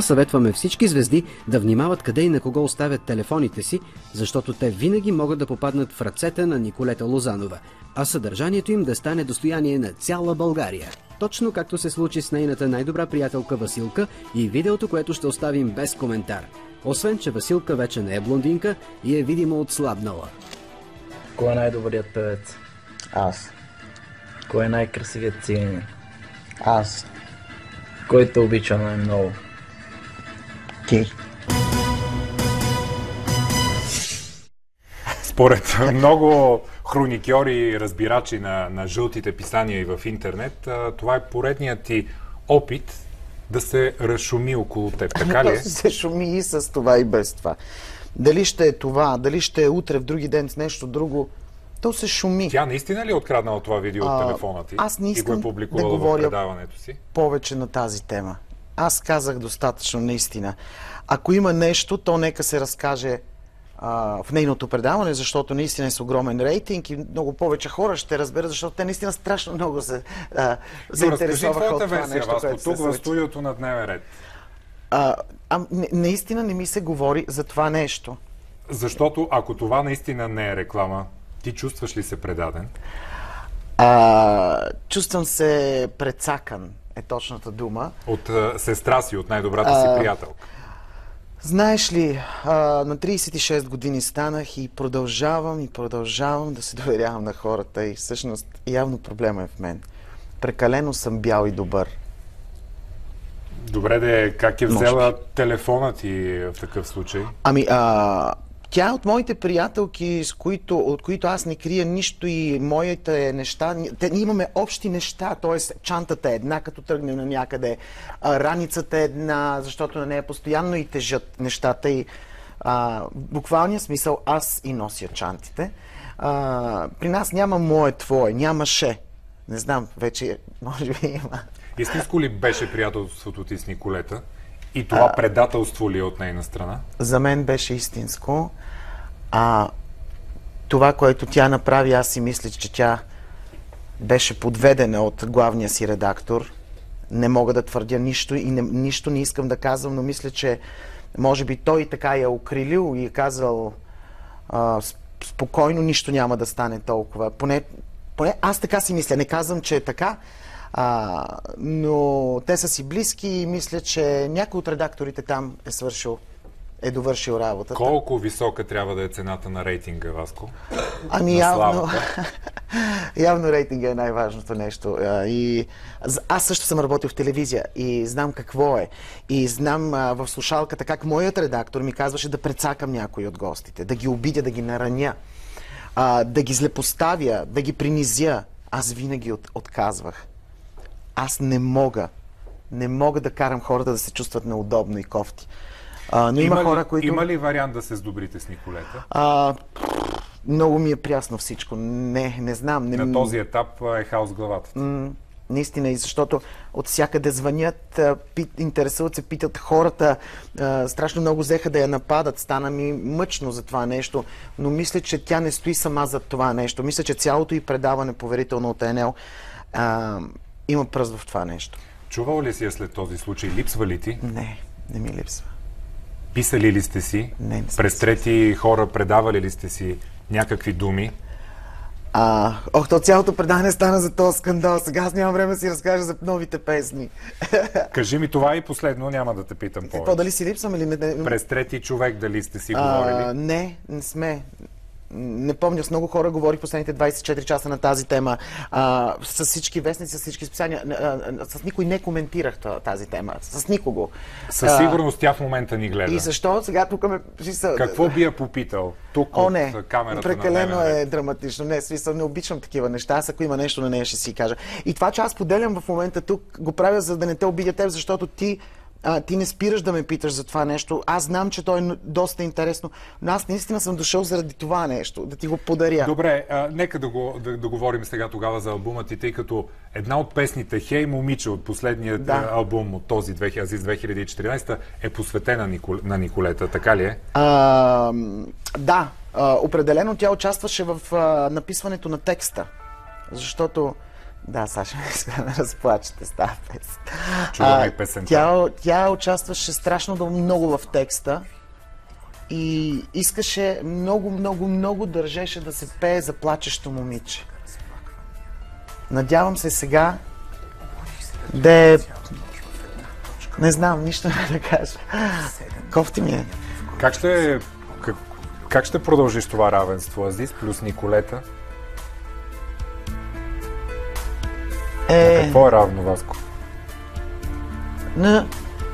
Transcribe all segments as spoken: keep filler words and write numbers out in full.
съветваме всички звезди да внимават къде и на кого оставят телефоните си, защото те винаги могат да попаднат в ръцете на Николета Лозанова, а съдържанието им да стане достояние на цяла България. Точно както се случи с нейната най-добра приятелка Василка и видеото, което ще оставим без коментар. Освен, че Василка вече не е блондинка и е видимо отслабнала. Кой е най-добрият певец? Аз. Кой е най-красивият циганин? Аз. Кой те обича най-много? Ти. Според много хроникьори и разбирачи на, на жълтите писания и в интернет, това е поредният ти опит да се разшуми около теб. Така ли е? се шуми и с това и без това. Дали ще е това, дали ще е утре, в други ден с нещо друго, то се шуми. Тя наистина ли е откраднала това видео от телефона ти? Аз не и го е искам публикувала да в говоря предаването си? повече на тази тема. Аз казах достатъчно наистина. Ако има нещо, то нека се разкаже а, в нейното предаване, защото наистина е с огромен рейтинг и много повече хора ще разберат, защото те наистина страшно много се а, заинтересуваха от това версия, нещо, Васко, което се тук в случи. студиото на Дневен ред. А, а, не, наистина не ми се говори за това нещо. Защото ако това наистина не е реклама, ти чувстваш ли се предаден? А, чувствам се прецакан, е точната дума. От а, сестра си, от най-добрата си А, приятелка. Знаеш ли, а, на трийсет и шест години станах и продължавам и продължавам да се доверявам на хората и всъщност явно проблема е в мен. Прекалено съм бял и добър. Добре де, как е Може взела телефона ти в такъв случай? Ами, а, тя е от моите приятелки, с които, от които аз не крия нищо и моите неща. Те, ние имаме общи неща, т.е. чантата е една, като тръгнем на някъде, а, раницата е една, защото на нея постоянно и тежат нещата. И, а, в буквалния смисъл аз и нося чантите. А, при нас няма мое, твое, нямаше. Не знам, вече може би има. Истинско ли беше приятелството ти с Николета? И това а, предателство ли е от нейна страна? За мен беше истинско. А това, което тя направи, аз си мисля, че тя беше подведена от главния си редактор. Не мога да твърдя нищо и не, нищо не искам да казвам, но мисля, че може би той така я укрилил и е казал а, спокойно, нищо няма да стане толкова. Поне, поне аз така си мисля. Не казвам, че е така, а, но те са си близки и мисля, че някой от редакторите там е свършил, е довършил работата. Колко висока трябва да е цената на рейтинга, Васко? Ами явно, явно рейтинга е най-важното нещо. И аз също съм работил в телевизия и знам какво е. И знам а, в слушалката как моят редактор ми казваше да прецакам някои от гостите, да ги обидя, да ги нараня, а, да ги злепоставя, да ги принизя. Аз винаги от, отказвах. Аз не мога, не мога да карам хората да се чувстват неудобно и кофти. А, но има, има, хора, ли, които... има ли вариант да се сдобрите с Николета? А, много ми е прясно всичко. Не, не знам. Не... На този етап е хаос в главата. М- наистина, и защото от всякъде звънят, пит, интересуват се, питат хората. А, страшно много взеха да я нападат. Стана ми мъчно за това нещо. Но мисля, че тя не стои сама за това нещо. Мисля, че цялото и предаване, поверително от ЕНЕЛ, а, има пръст в това нещо. Чувал ли си я след този случай? Липсва ли ти? Не, не ми липсва. Писали ли сте си? Не, не През трети хора предавали ли сте си някакви думи? А, ох, то цялото предаване стана за този скандал. Сега аз нямам време да си разкажа за новите песни. Кажи ми това и последно, няма да те питам повече. Какво, дали си липсвам или не? През трети човек дали сте си говорили? А, не, не сме. Не помня, с много хора говорих последните двайсет и четири часа на тази тема. А, с всички вестници, с всички списания. А, с никой не коментирах тази тема. С никого. Със сигурност тя в момента ни гледа. И защо сега тук ме... Какво би я попитал? Тук О, от не, камерата прекалено на е драматично. Не, смисъл, не обичам такива неща. Аз ако има нещо на нея, ще си кажа. И това, че аз поделям в момента тук, го правя, за да не те обидя теб, защото ти А, ти не спираш да ме питаш за това нещо. Аз знам, че то е доста интересно, но аз наистина съм дошъл заради това нещо, да ти го подаря. Добре, а, нека да, го, да, да говорим сега тогава за албума ти, тъй като една от песните "Хей, момиче" от последния да. албум от този две хиляди и четиринайсета е посветена Никол, на Николета, така ли е? А, да, а, определено тя участваше в а, написването на текста, защото Да, Саша ми иска да ме разплачете с тази песен. Чуваме и песента. Тя, тя участваше страшно много в текста и искаше много, много, много държеше да се пее за плачещо момиче. Надявам се сега да е... Не знам, нищо не да кажа. Кофти ми е. Как ще, как, как ще продължиш това равенство? Азис плюс Николета? Е... На какво е равно, Васко? На...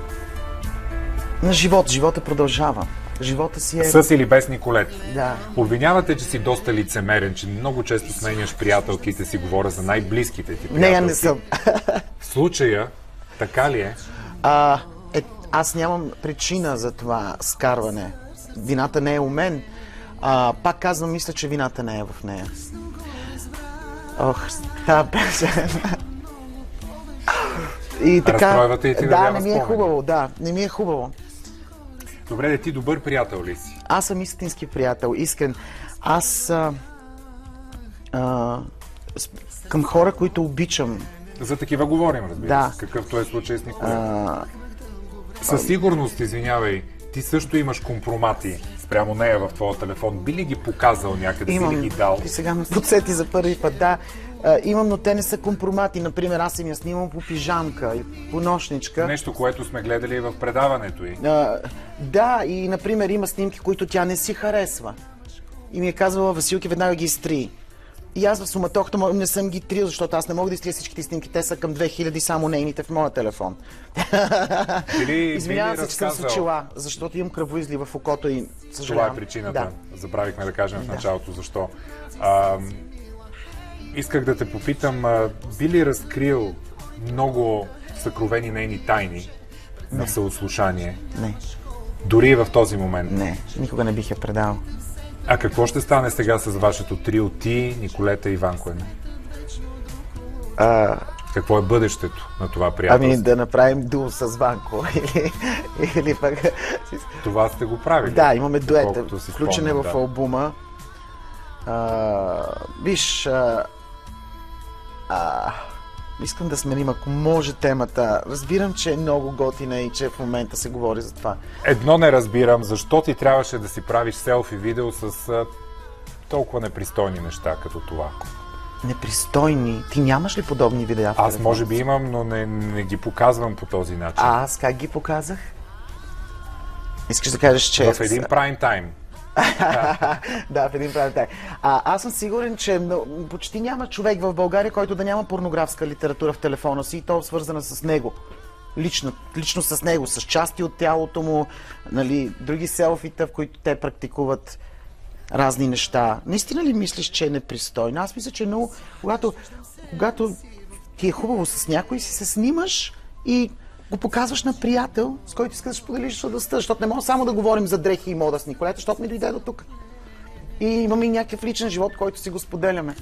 На живот. Живота продължава. Живота си е... С или без Николета? Да. Обвинявате, че си доста лицемерен, че много често сменяш приятелките си, говоря за най-близките ти приятелки. Не, я не съм. В случая, така ли е? А, е, аз нямам причина за това скарване. Вината не е у мен. А, пак казвам, мисля, че вината не е в нея. Ох, та песен. И така... Разстройвате и ти да Да, вява не ми е спомени. хубаво, да, не ми е хубаво. Добре, де ти добър приятел ли си? Аз съм истински приятел, искрен. Аз а, а, с- към хора, които обичам, За такива говорим, разбира Да. се. Какъвто е случай с Николета. а, Със сигурност, извинявай, ти също имаш компромати спрямо нея в твоя телефон. Би ли ги показал някъде, имам... си ли ги дал? Ти сега ме подсети за първи път, да. А, имам, но те не са компромати. Например, аз съм я снимам по пижамка и по нощничка. Нещо, което сме гледали и в предаването й. А, да, и например има снимки, които тя не си харесва. И ми е казвала, Василки, веднага ги изтри. И аз в суматохта м- не съм ги трил, защото аз не мога да изтрия всичките снимки. Те са към две хиляди само нейните в моя телефон. Били, Извинявам били се, че съм с разказал- очила, защото имам кръвоизли в окото и Това съжалявам. е причината. Да. Забравихме да кажем в началото защо. А, исках да те попитам, а, би ли разкрил много съкровени нейни тайни на съотслушание? Не, Дори и в този момент. не, никога не бих я предал. А какво ще стане сега с вашето трио, ти, Николета и Иван Коене? А, Какво е бъдещето на това приятелство? ами да направим дуо с Ванко или, или пък... Това сте го правили. Да, имаме дует. Колкото си Включен е спомням, в да. албума. А, виж, а, а, искам да сменим, ако може, темата. Разбирам, че е много готина и че в момента се говори за това. Едно не разбирам, защо ти трябваше да си правиш селфи видео с а, толкова непристойни неща като това. Непристойни. Ти нямаш ли подобни видеа в Аз телефона може би си? имам, но не, не ги показвам по този начин. А аз как ги показах? Искаш да кажеш, че... В един прайм тайм. Да, в един правил тайм. А, аз съм сигурен, че но, почти няма човек в България, който да няма порнографска литература в телефона си и то свързана с него. Лично, лично с него, с части от тялото му, нали, други селфита, в които те практикуват разни неща. Наистина ли мислиш, че е непристойно? Аз мисля, че е много... Когато, когато ти е хубаво с някой, си се снимаш и го показваш на приятел, с който искаш да споделиш радостта, защото не мога само да говорим за дрехи и мода с Николета, защото ми дойде до тук. И имаме и някакъв личен живот, който си го споделяме.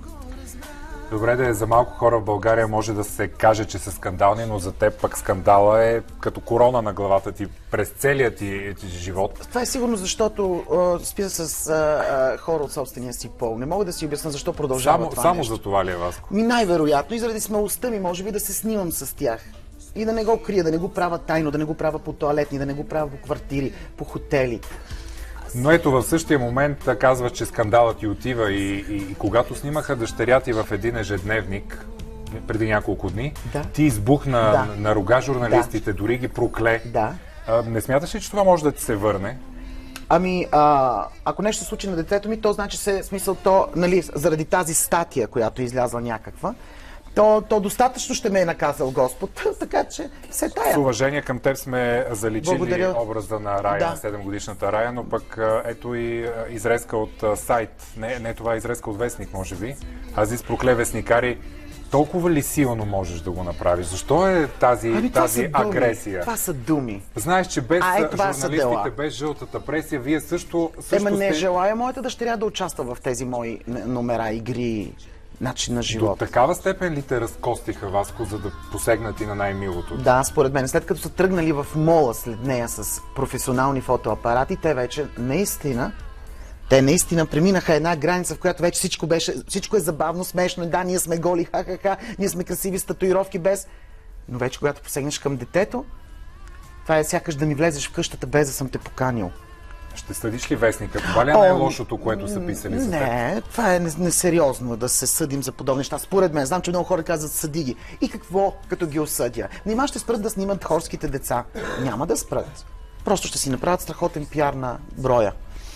Добре, да е за малко хора в България може да се каже, че са скандални, но за теб пък скандала е като корона на главата ти през целия ти живот. Това е сигурно, защото а, спя с а, а, хора от собствения си пол. Не мога да си обясня защо продължава Само, това само нещо. за това ли е, Васко? Ми най-вероятно и заради смелостта ми, може би да се снимам с тях. И да не го крия, да не го правя тайно, да не го правя по тоалетни, да не го правя по квартири, по хотели. Но ето в същия момент а, казва, че скандалът ти отива и, и, и когато снимаха дъщеря ти в един ежедневник преди няколко дни, Да. ти избухна Да. на рога журналистите, дори ги прокле. Да. А, не смяташ ли, че това може да ти се върне? Ами, а, ако нещо се случи на детето ми, то значи се, смисъл, то, нали, заради тази статия, която е излязла някаква, то, то достатъчно ще ме е наказал Господ, така че се тая. С уважение към теб сме заличили Благодаря. образа на Рая, Да. на седемгодишната Рая, но пък а, ето и а, изрезка от а, сайт. Не, не това е изрезка от вестник, може би. Азис прокле вестникари. Толкова ли силно можеш да го направиш? Защо е тази, Ами, това тази са думи. агресия? Това са думи. Знаеш, че без А, е, а, това са журналистите, дела. без жълтата пресия, вие също, също Ема не сте... желая моята дъщеря да участва в тези мои н- номера, игри, начин на До живот. такава степен ли те разкостиха, Васко, за да посегнати на най-милото? Да, според мен. След като са тръгнали в мола след нея с професионални фотоапарати, те вече наистина Те наистина преминаха една граница, в която вече всичко беше, всичко е забавно, смешно, да, ние сме голи, ха-ха-ха, ние сме красиви с татуировки без... Но вече, когато посегнеш към детето, това е сякаш да ми влезеш в къщата без да съм те поканил. Ще съдиш ли вестника? Това ли е най-лошото, което са писали за теб? Не, това е несериозно да се съдим за подобни неща. Според мен, знам, че много хора казват съди ги. И какво, като ги осъдя? Нима ще спрат да снимат хорските деца? Няма да спрат. Просто ще си направят страхотен пиар на броя.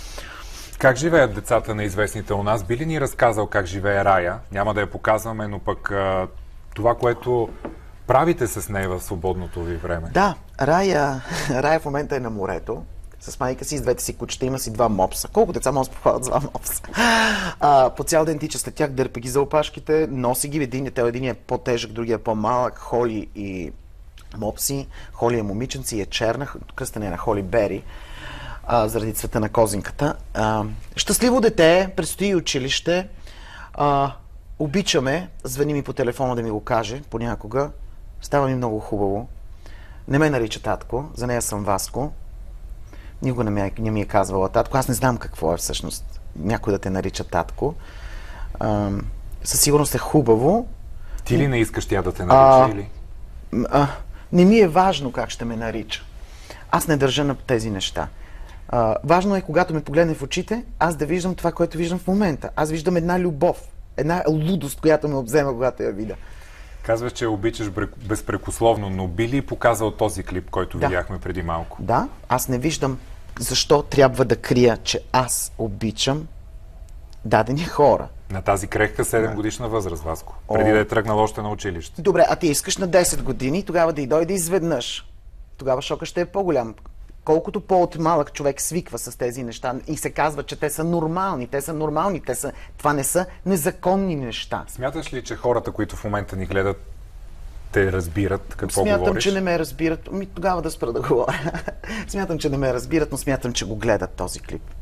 Как живеят децата на известните у нас? Би ли ни разказал как живее Рая? Няма да я показваме, но пък а, това, което правите с нея в свободното ви време. Да, Рая, Рая в момента е на морето. С майка си, с двете си кучета, има си два мопса. Колко деца може да похвалят два мопса? А, по цял ден тича след тях, дърпа ги за опашките, носи ги. Един, един е по-тежък, другия е по-малък. Холи и мопси. Холи е момиченци и е черна. Кръстен е на Холи Бери, а, заради цвета на козинката. А, щастливо дете, предстои училище. А, обичаме, звъни ми по телефона да ми го каже понякога. Става ми много хубаво. Не ме нарича татко, за нея съм Васко. Никога не ми, е, не ми е казвала татко. Аз не знам какво е всъщност някой да те нарича татко. А, със сигурност е хубаво. Ти ли не искаш тя да те нарича? А, или? А, не ми е важно как ще ме нарича. Аз не държа на тези неща. А, важно е, когато ме погледне в очите, аз да виждам това, което виждам в момента. Аз виждам една любов, една лудост, която ме обзема, когато я видя. Казваш, че обичаш безпрекословно, но би ли показал този клип, който да. видяхме преди малко? Да, аз не виждам защо трябва да крия, че аз обичам дадени хора. На тази крехка седем годишна възраст, Васко. Преди О... да е тръгнал още на училище. Добре, а ти искаш на десет години, тогава да и дойде изведнъж. Тогава шока ще е по-голям. Колкото по-от малък човек свиква с тези неща и се казва, че те са нормални, те са нормални, те са... това не са незаконни неща. Смяташ ли, че хората, които в момента ни гледат, те разбират какво смятам, говориш? Смятам, че не ме разбират. Ами тогава да спра да говоря. Смятам, че не ме разбират, но смятам, че го гледат този клип.